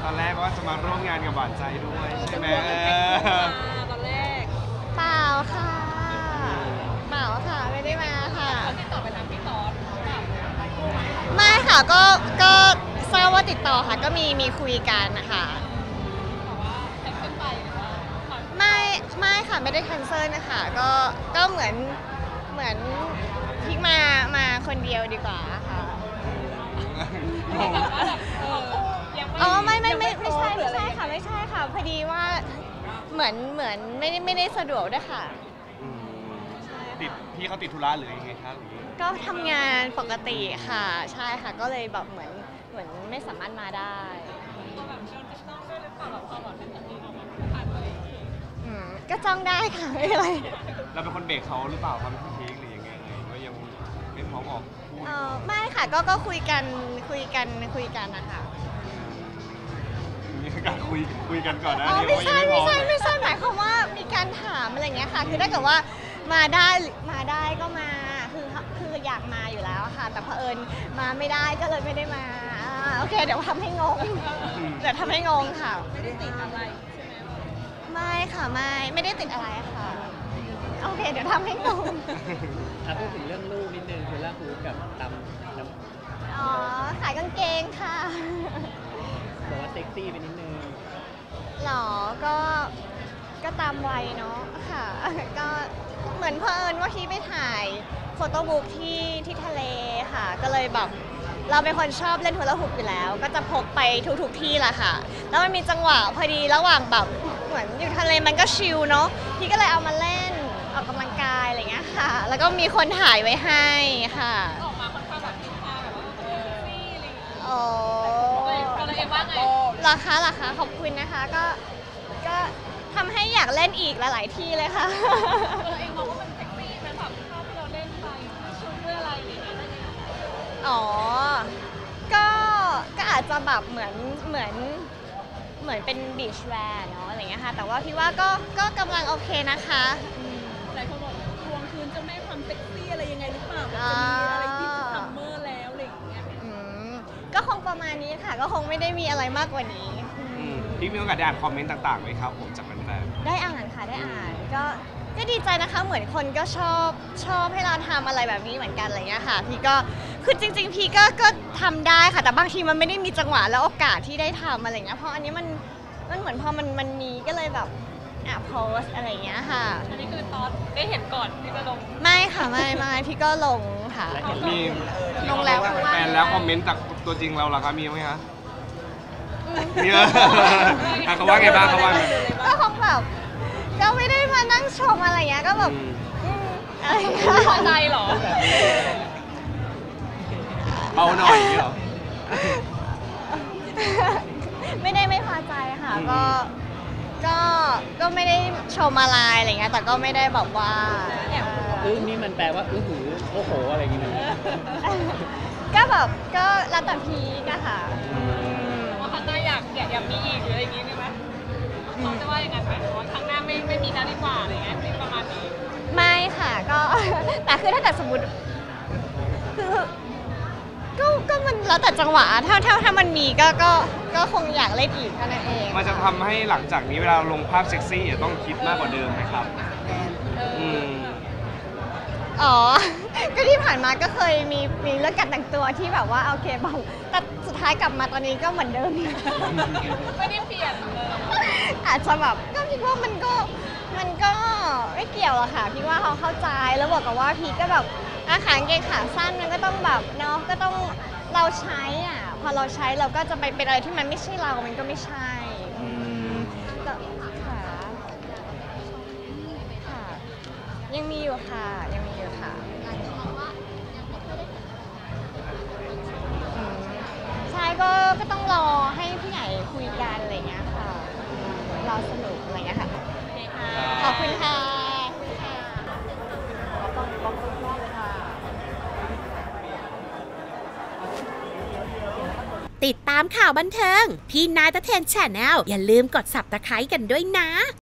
อนแรกว่าจะมาร่วมงานกับหวานใจด้วยใช่ไหมตอนแรกเปล่าค่ะเปล่าค่ะไม่ได้มาค่ะติดต่อไปทางพี่ตอดไม่ค่ะก็ทราบว่าติดต่อค่ะก็มีคุยกันนะคะไม่ค่ะไม่ได้แคนเซิลนะคะก็เหมือนพิกมาคนเดียวดีกว่าค่ะอ๋อไม่ใช่ค่ะไม่ใช่ค่ะพอดีว่าเหมือนไม่ได้สะดวกด้วยค่ะติดพี่เขาติดธุระหรือยังไงครับก็ทำงานปกติค่ะใช่ค่ะก็เลยแบบเหมือนไม่สามารถมาได้ก็จ้องได้ค่ะไม่เป็นไรเราเป็นคนเบรกเขาหรือเปล่าครับพี่พีคหรือยังไงว่ายังไม่พร้อมออกพูดไม่ค่ะก็คุยกันนะคะมีการคุยกันก่อนนะไม่ใช่หมายความว่ามีการถามอะไรเงี้ยค่ะคือถ้าเกิดว่ามาได้ก็มาคืออยากมาอยู่แล้วค่ะแต่เผอิญมาไม่ได้ก็เลยไม่ได้มาโอเคเดี๋ยวทำให้งงค่ะไม่ได้ติดอะไรใช่ไหมไม่ค่ะไม่ได้ติดอะไรค่ะโอเคเดี๋ยวทำให้งงพูดถึงเรื่องลูกนิดนึงคือล่าหูกับตำอ๋อขายกางเกงค่ะบอกว่าเซ็กซี่ไปนิดนึงหรอก็ตามวัยเนาะค่ะก็เหมือนเพิ่นว่าที่ไปถ่ายโฟโต้บุ๊กที่ทะเลค่ะก็เลยแบบเราเป็นคนชอบเล่นฮูลาฮูปอยู่แล้วก็จะพกไปทุกที่แหละค่ะแล้วมันมีจังหวะพอดีระหว่างแบบเหมือนอยู่ทะเลมันก็ชิลเนาะพี่ก็เลยเอามาเล่นออกกำลังกายอะไรเงี้ยค่ะแล้วก็มีคนถ่ายไว้ให้ค่ะออกมาค่อนข้างแบบทิศทางแบบว่าซี่อะไรอย่างเงี้ยอ๋ออะไรเองว่าไงราคาขอบคุณนะคะก็ทำให้อยากเล่นอีกหลายๆที่เลยค่ะเองมองว่ามันเซ็กซี่ไหมแบบภาพที่เราเล่นไปชุดด้วยอะไรอย่างเงี้ยอ๋อก็อาจจะแบบเหมือนเป็นบีชแวร์เนาะอะไรเงี้ยค่ะแต่ว่าพี่ว่าก็กำลังโอเคนะคะหลายคนบอกทวงคืนจะไม่ความเซ็กซี่อะไรยังไงหรือเปล่าจะมีอะไรที่ซัมเมอร์แล้วอะไรอย่างเงี้ยก็คงประมาณนี้ค่ะก็คงไม่ได้มีอะไรมากกว่านี้พี่มีโอกาสได้อ่านคอมเมนต์ต่างๆไหมครับผมจากแฟนๆได้อ่านค่ะได้อ่านก็ดีใจนะคะเหมือนคนก็ชอบให้เราทำอะไรแบบนี้เหมือนกันอะไรเงี้ยค่ะพี่ก็คือจริงๆพี่ก็ทำได้ค่ะแต่บางทีมันไม่ได้มีจังหวะและโอกาสที่ได้ทำอะไรเงี้ยเพราะอันนี้มันเหมือนพอมันมีก็เลยแบบโพสอะไรเงี้ยค่ะอันนี้คือตอนได้เห็นก่อนที่จะลงไม่ค่ะไม่พี่ก็ลงค่ะมีลงแล้วแฟนแล้วคอมเมนต์จากตัวจริงเราล่ะครับมีไหมคะมีเขาว่าไงบ้างก็คงแบบก็ไม่ได้มานั่งชมอะไรเงี้ยก็แบบอะไรพอใจเหรอเบาหน่อยเหรอไม่ได้ไม่พอใจค่ะก็ไม่ได้ชมอะไรเงี้ยแต่ก็ไม่ได้บอกว่านี่มันแปลว่าหูโอ้โหอะไรอย่างเงี้ยก็แบบก็แล้วแต่พีก็ค่ะว่าข้างหน้าอยากมีอีกหรืออะไรอย่างงี้ไหมเขาจะว่าอย่างนั้นไหมว่าข้างหน้าไม่มีแล้วดีกว่าอะไรเงี้ยประมาณนี้ไม่ค่ะก็แต่คือถ้าเกิดสมมติคือก็มันแล้วแต่จังหวะถ้ามันมีก็คงอยากเล่นอีกเท่านั้นเองมันจะทำให้หลังจากนี้เวลาลงภาพเซ็กซี่จะต้องคิดมากกว่าเดิมไหมครับอ๋อก็ที่ผ่านมาก็เคยมีเรื่องการแต่งตัวที่แบบว่าโอเคบอกแต่สุดท้ายกลับมาตอนนี้ก็เหมือนเดิมไม่ได้เปลี่ยนอาจจะแบบก็คิดว่ามันก็ไม่เกี่ยวหรอกค่ะพี่ว่าเขาเข้าใจแล้วบอกกับว่าพี่ก็แบบขากางเกงขาสั้นมันก็ต้องแบบเนาะก็ต้องเราใช้พอเราใช้เราก็จะไปเป็นอะไรที่มันไม่ใช่เรามันก็ไม่ใช่ค่ะยังมีอยู่ค่ะใช่ก็ต้องรอให้ผู้ใหญ่คุยกันอะไรเงี้ยค่ะรอสนุกอะไรเงี้ยค่ะขอบคุณค่ะติดตามข่าวบันเทิงพี่นายตะเทน Channel อย่าลืมกด Subscribe กันด้วยนะ